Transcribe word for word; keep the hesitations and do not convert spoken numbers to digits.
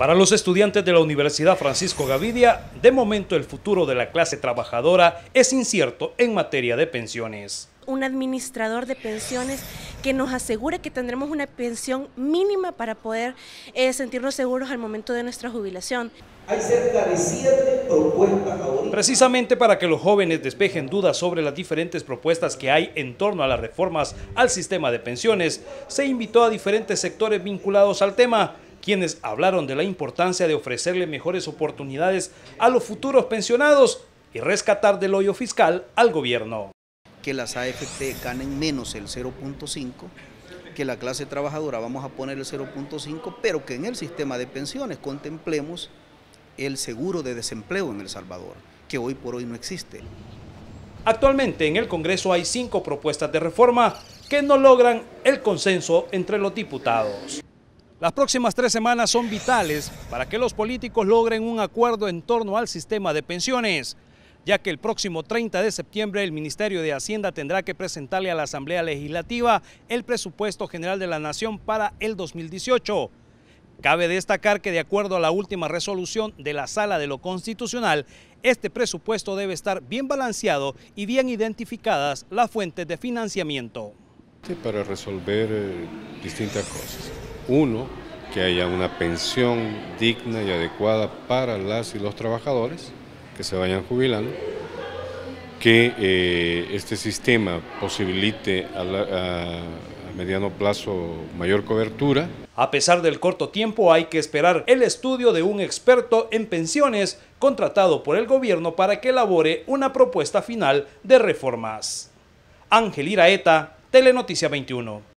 Para los estudiantes de la Universidad Francisco Gavidia, de momento el futuro de la clase trabajadora es incierto en materia de pensiones. Un administrador de pensiones que nos asegure que tendremos una pensión mínima para poder eh, sentirnos seguros al momento de nuestra jubilación. Hay cerca de siete propuestas ahorita. Precisamente para que los jóvenes despejen dudas sobre las diferentes propuestas que hay en torno a las reformas al sistema de pensiones, se invitó a diferentes sectores vinculados al tema, quienes hablaron de la importancia de ofrecerle mejores oportunidades a los futuros pensionados y rescatar del hoyo fiscal al gobierno. Que las A F P ganen menos el cero punto cinco, que la clase trabajadora vamos a poner el cero punto cinco, pero que en el sistema de pensiones contemplemos el seguro de desempleo en El Salvador, que hoy por hoy no existe. Actualmente en el Congreso hay cinco propuestas de reforma que no logran el consenso entre los diputados. Las próximas tres semanas son vitales para que los políticos logren un acuerdo en torno al sistema de pensiones, ya que el próximo treinta de septiembre el Ministerio de Hacienda tendrá que presentarle a la Asamblea Legislativa el presupuesto general de la Nación para el dos mil dieciocho. Cabe destacar que de acuerdo a la última resolución de la Sala de lo Constitucional, este presupuesto debe estar bien balanceado y bien identificadas las fuentes de financiamiento. Sí, para resolver eh, distintas cosas. Uno, que haya una pensión digna y adecuada para las y los trabajadores que se vayan jubilando, que eh, este sistema posibilite a, la, a, a mediano plazo mayor cobertura. A pesar del corto tiempo, hay que esperar el estudio de un experto en pensiones contratado por el gobierno para que elabore una propuesta final de reformas. Ángel Iraeta, Telenoticia veintiuno.